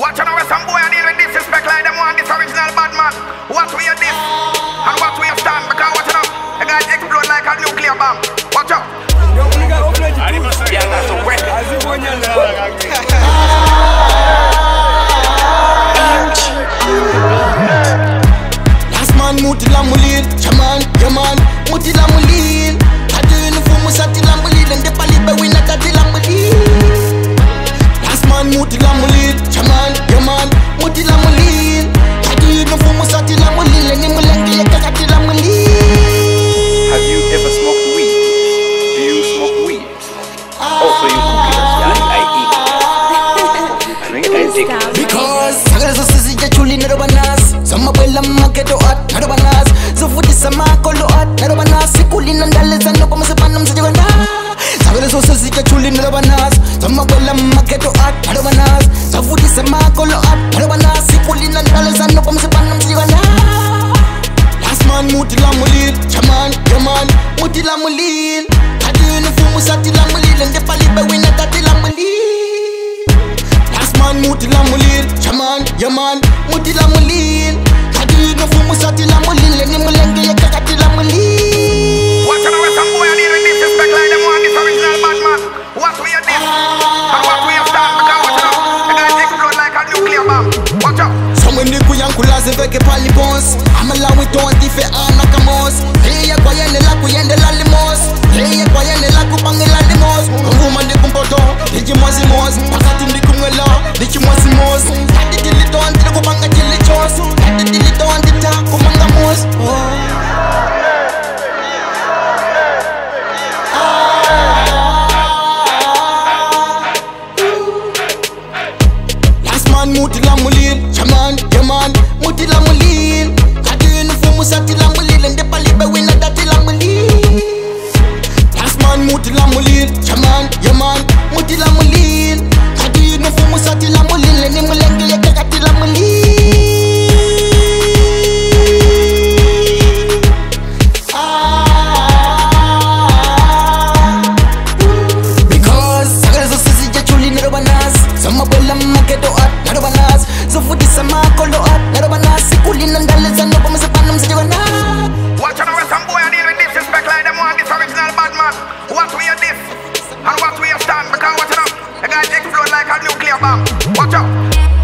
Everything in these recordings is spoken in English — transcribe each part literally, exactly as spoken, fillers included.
Watch out where some boy are deal with disrespect like them want this original bad man. Watch where you this and watch where you stand, because watch out, the guys explode like a nuclear bomb. Watch out. Yeah, that's a record. Last man Mutilamulile, chaman, yaman, Mutilamulile. Hadi uniformu Mutilamulile, and the palibe we not Mutilamulile. Last man Mutilamulile, chaman, yaman, Mutilamulile. Hadi uniformu Mutilamulile, and the mulenge Mutilamulile. Have you ever smoked weed? Do you smoke weed? Oh, so you cook it? Yeah, I eat it. I drink it, I take it. Because Sagara so sisi ya chuli nero banas. Sama bela makedo at nero banas. So fudi sama kolo at nero banas. Sikuli nandale zano pa masepanam sa jwana. Sagara so sisi ya chuli nero banas. Sama bela makedo at nero banas. So fudi sama kolo at nero banas. Sikuli nandale zano pa masepanam sa jwana. Last man Mutilamulile, chaman, yaman, Mutilamulile. Hadi uniformu Mutilamulile, and the palibe we not Mutilamulile. Last man Mutilamulile, chaman, yaman, Mutilamulile. Hadi uniformu Mutilamulile, and the mulenge Mutilamulile. Watch out where some boy are deal with disrespect like them want this original bad man. Watch where you this and watch where you stand, because watch out, the guys explode like a nuclear bomb. Watch out. Someone ni kuyankulaze veke palibons. Amala we don't differ anakamos. Hey kwa yende la kuyende la limos. Hey kwa yende la kupange la limos. Nguma ndi kumpoto, diji mozi mos. Pakati ndi kumwela, diji mozi mos. Hadi dili don dili kupanga dili chos. Hadi dili don dili ta kumanga mos. Last man Mutilamulile, chaman, yaman, Mutilamulile. Hadi uniformu Mutilamulile, and the palibe we not Mutilamulile. Last man Mutilamulile, chaman, yaman, Mutilamulile. Hadi uniformu Mutilamulile, and the mulenge Mutilamulile. Because Sagara so sisi ya chuli nero banas. Sama bela makedo at nero banas. So fudi sama kolo at nero banas. Sikuli nandale zano pa masepanam sa jwana. Watch out where some boy are deal with disrespect like them want this original bad man. Watch where you this and watch where you stand, because watch out, the guys explode like a nuclear bomb. Watch out.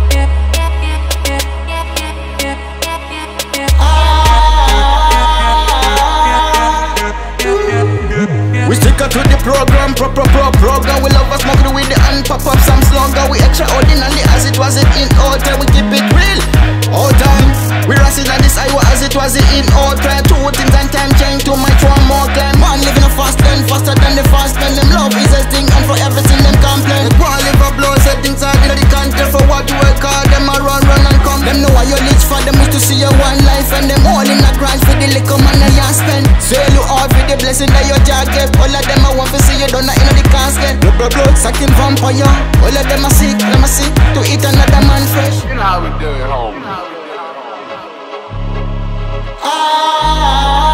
We stick to the program, pro pro pro program. We love us smoke with the and pop up some slogan. We extraordinary as it was it in all time. We keep it real all time. We racing at this Iowa as it was it in all time. Two things and time change too much one more climb. Man living a fast lane, faster than the fast lane. Them love is a thing and for everything them complain. The quality of blow settings are in the country for what you work hard. Them a run run and come. Them know why you reach for them is to see your one life, and them all in a grind for the liquor man and you spend. So you all for the blessing that your jacket. All of them I want to see you done in the casket. Blood, blood, blood, sucking vampire. All of them are sick, them are sick to eat another man fresh. You know how we do it, home. Ah.